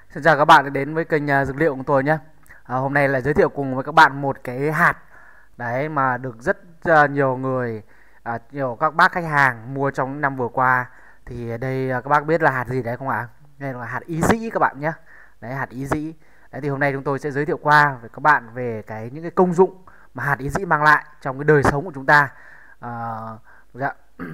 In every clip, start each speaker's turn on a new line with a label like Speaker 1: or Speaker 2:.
Speaker 1: Xin chào các bạn đã đến với kênh dược liệu của tôi nhé. Hôm nay là giới thiệu cùng với các bạn một cái hạt đấy mà được rất nhiều người, nhiều các bác khách hàng mua trong những năm vừa qua. Thì đây các bác biết là hạt gì đấy không ạ? Đây là hạt ý dĩ các bạn nhé. Đấy, hạt ý dĩ. Đấy thì hôm nay chúng tôi sẽ giới thiệu qua với các bạn về những cái công dụng mà hạt ý dĩ mang lại trong cái đời sống của chúng ta. Dạ.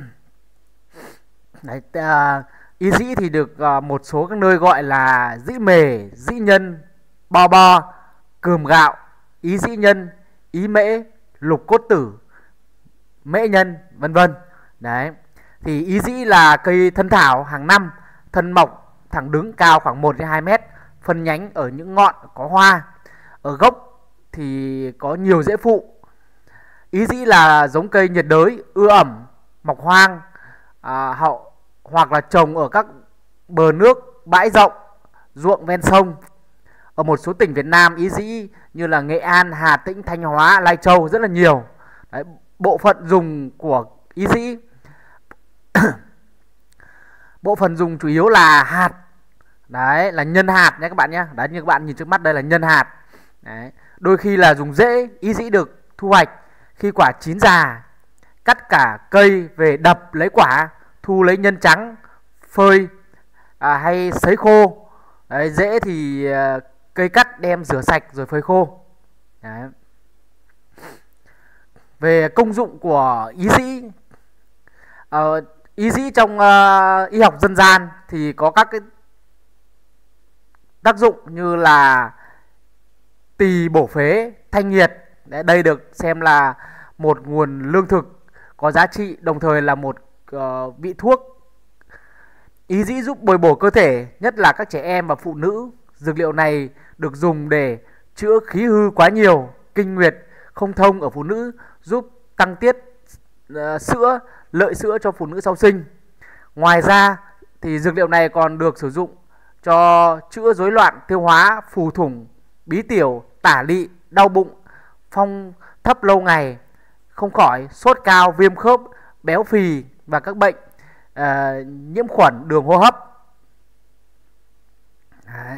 Speaker 1: Đấy, ý dĩ thì được một số các nơi gọi là dĩ mề, dĩ nhân, bo bo, cườm gạo, ý dĩ nhân, ý mễ, lục cốt tử, mễ nhân, vân vân. Đấy. Thì ý dĩ là cây thân thảo hàng năm, thân mọc thẳng đứng, cao khoảng 1 đến 2 mét, phân nhánh ở những ngọn có hoa. Ở gốc thì có nhiều rễ phụ. Ý dĩ là giống cây nhiệt đới, ưa ẩm, mọc hoang, hoặc là trồng ở các bờ nước, bãi rộng, ruộng ven sông. Ở một số tỉnh Việt Nam, ý dĩ như là Nghệ An, Hà Tĩnh, Thanh Hóa, Lai Châu rất là nhiều. Đấy, bộ phận dùng của ý dĩ bộ phận dùng chủ yếu là hạt. Đấy, là nhân hạt nhé các bạn nhé. Đấy, như các bạn nhìn trước mắt đây là nhân hạt. Đấy, đôi khi là dùng rễ. Ý dĩ được thu hoạch khi quả chín già, cắt cả cây về đập lấy quả, thu lấy nhân trắng, phơi hay sấy khô. Đấy, rễ thì cây cắt đem rửa sạch rồi phơi khô. Đấy. Về công dụng của ý dĩ, ý dĩ trong y học dân gian thì có các cái tác dụng như là tỳ bổ phế, thanh nhiệt. Đấy, đây được xem là một nguồn lương thực có giá trị, đồng thời là một vị thuốc. Ý dĩ giúp bồi bổ cơ thể, nhất là các trẻ em và phụ nữ. Dược liệu này được dùng để chữa khí hư quá nhiều, kinh nguyệt không thông ở phụ nữ, giúp tăng tiết sữa, lợi sữa cho phụ nữ sau sinh. Ngoài ra thì dược liệu này còn được sử dụng cho chữa rối loạn tiêu hóa, phù thủng, bí tiểu, tả lị, đau bụng, phong thấp lâu ngày không khỏi, sốt cao, viêm khớp, béo phì và các bệnh nhiễm khuẩn đường hô hấp. Đấy.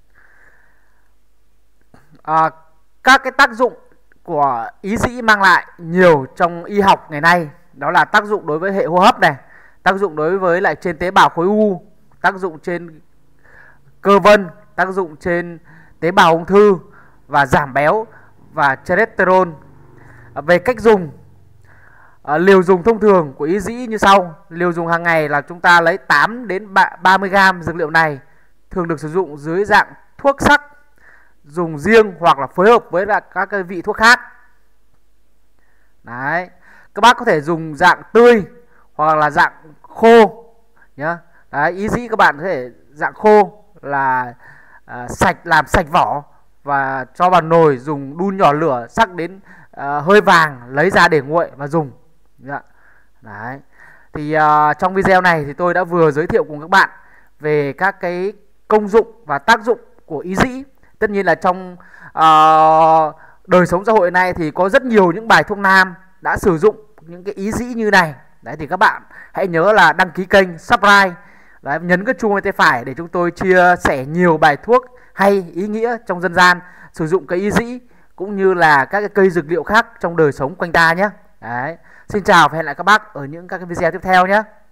Speaker 1: Các cái tác dụng của ý dĩ mang lại nhiều trong y học ngày nay, đó là tác dụng đối với hệ hô hấp này, tác dụng đối với lại trên tế bào khối u, tác dụng trên cơ vân, tác dụng trên tế bào ung thư và giảm béo và cholesterol. Về cách dùng, liều dùng thông thường của ý dĩ như sau. Liều dùng hàng ngày là chúng ta lấy 8 đến 30 g dược liệu này, thường được sử dụng dưới dạng thuốc sắc, dùng riêng hoặc là phối hợp với các cái vị thuốc khác. Đấy, các bác có thể dùng dạng tươi hoặc là dạng khô nhá. Đấy, ý dĩ các bạn có thể dạng khô là làm sạch vỏ và cho vào nồi, dùng đun nhỏ lửa sắc đến hơi vàng, lấy ra để nguội và dùng. Đấy. Thì trong video này thì tôi đã vừa giới thiệu cùng các bạn về các cái công dụng và tác dụng của ý dĩ. Tất nhiên là trong đời sống xã hội này thì có rất nhiều những bài thuốc nam đã sử dụng những cái ý dĩ như này. Đấy, thì các bạn hãy nhớ là đăng ký kênh, subscribe, đấy, nhấn cái chuông bên tay phải để chúng tôi chia sẻ nhiều bài thuốc hay, ý nghĩa trong dân gian sử dụng cái ý dĩ cũng như là các cái cây dược liệu khác trong đời sống quanh ta nhé. Đấy. Xin chào và hẹn lại các bác ở những các cái video tiếp theo nhé.